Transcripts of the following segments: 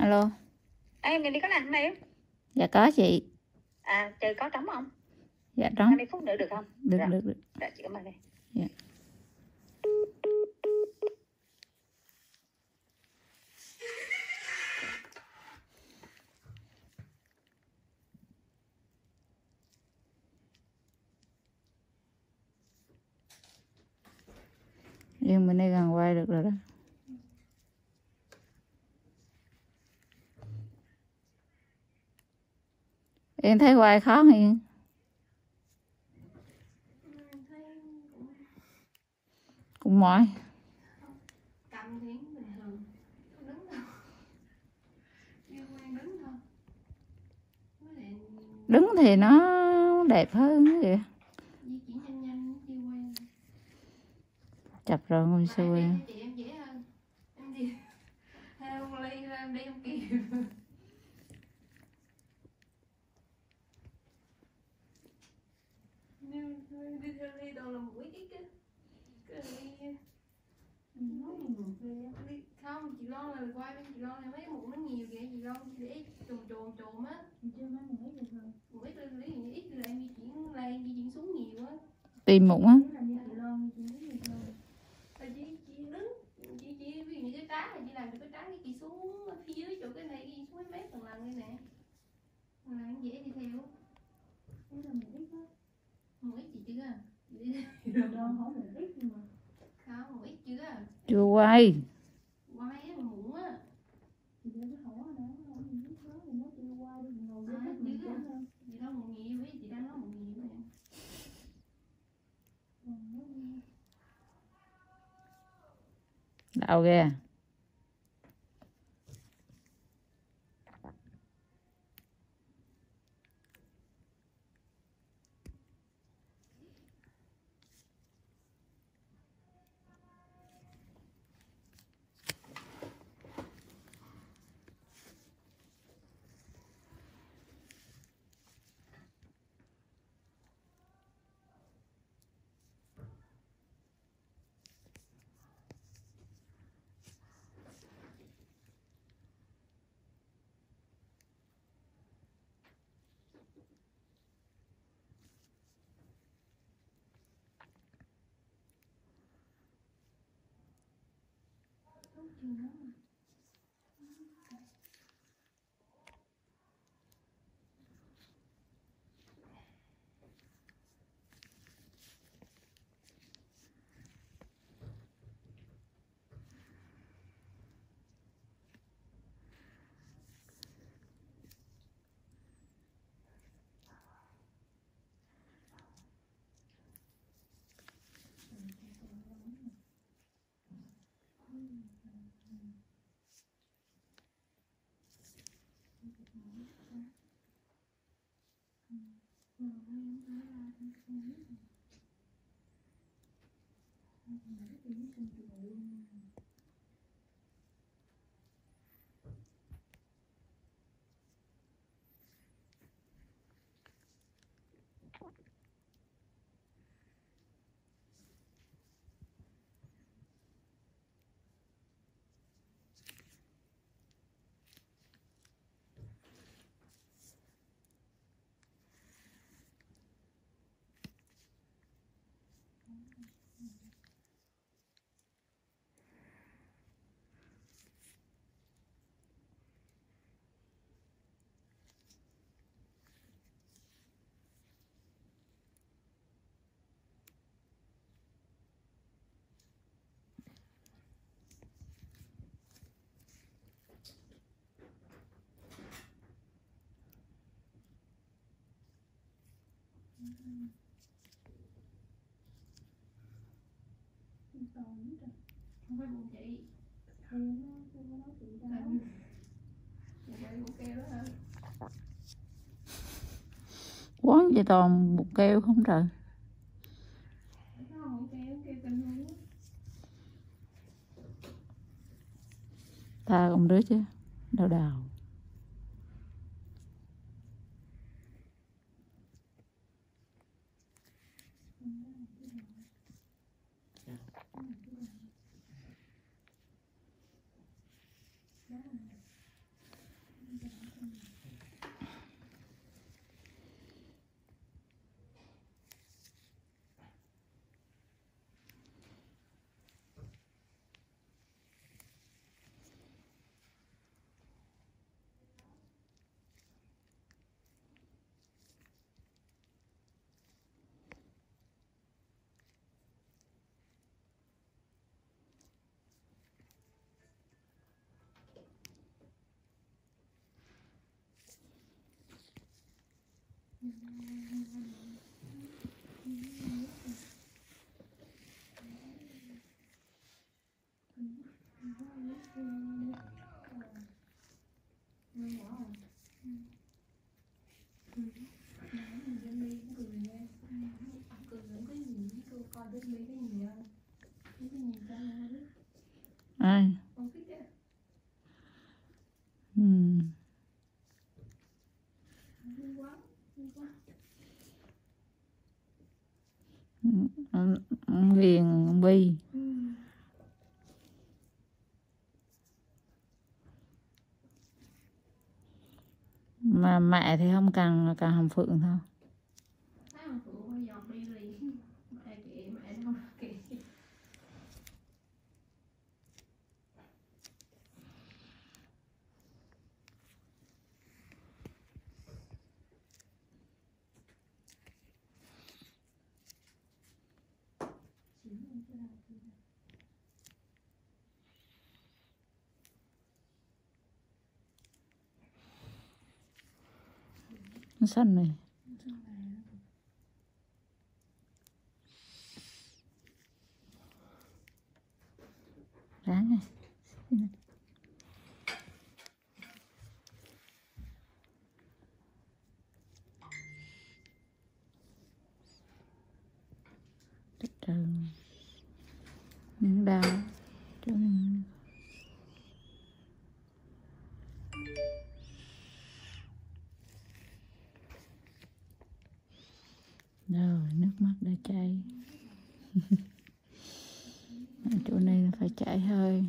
Alo. Em đi có làm không em? Dạ có chị. Trời có trống không? Dạ trống. 20 phút nữa được không? Được. Rồi, chị cảm ơn em. Dạ. Riêng bên đây gần quay được rồi đó. Em thấy quay khó Hiền. Cũng mỏi. Cầm thì bình thường, đứng đâu. Yêu quen đứng thôi. Đứng thì nó đẹp hơn kìa. Di chuyển nhanh chưa quen. Chập rồi ngồi xuôi. Chị em dễ hơn. Em đi theo ly ra em đi không kịp. Đi theo ly đâu là mũi ít á. Cái ly nói gì ngược ghê. Không, chị Loan là quay bên chị Loan này mấy mụn nó nhiều kìa, chị Loan để trồn á. Chưa mấy mụn ít được rồi. Mụn ít lên lý ít là em di chuyển xuống nhiều á. Tìm mụn á. Chị Loan chị đứng chị ví dụ như cái trái này chị làm được cái trái cái chị xuống phía dưới chỗ cái này đi xuống mấy mét lần đây nè. Là dễ đi theo. Thế là mụn ít á. Mụn ít chị chưa? Chị Loan hỏi mụn ít nhưng mà không, mụn ít chưa? Chưa quay. Quay á, mụn á. Chị đã hỏi đó, mình biết đó thì nó chưa quay được ngồi với khách mình chứ. Chị đâu mụn nhiều ấy, chị đang nói mụn nhiều nè. Đau ghê. Không phải buồn chị. Không có nói chuyện đâu. Vậy buồn keo đó hả? Quán vậy toàn một keo không trời. Không, keo kinh luôn á. Ta con đứa chứ. Đau đầu. Ai? Ừ. Ông Hiền, ông Bi. Mà mẹ thì không cần Hồng Phượng thôi. Nó xanh này. Ráng này. Trời. Miếng đau. Rồi, nước mắt đã chảy. Ở chỗ này phải chảy hơi.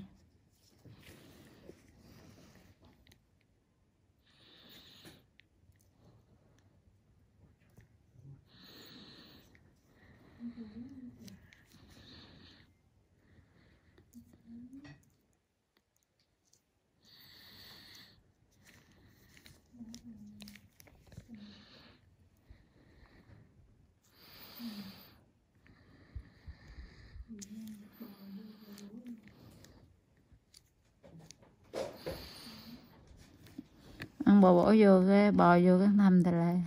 Ăn bò bỏ vô cái bò vô cái thăm ta lại.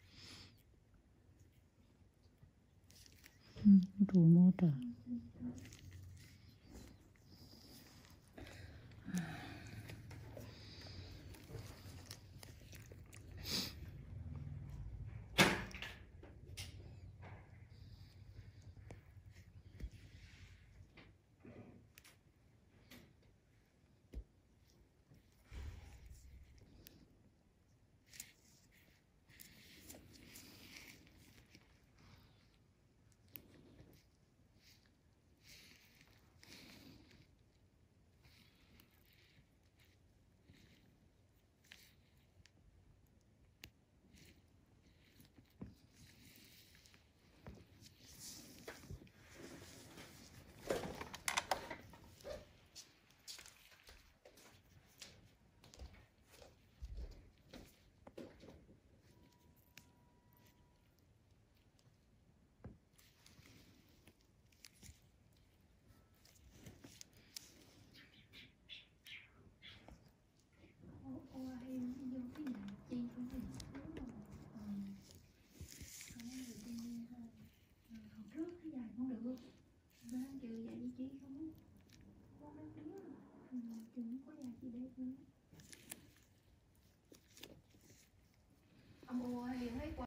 Rùi motor.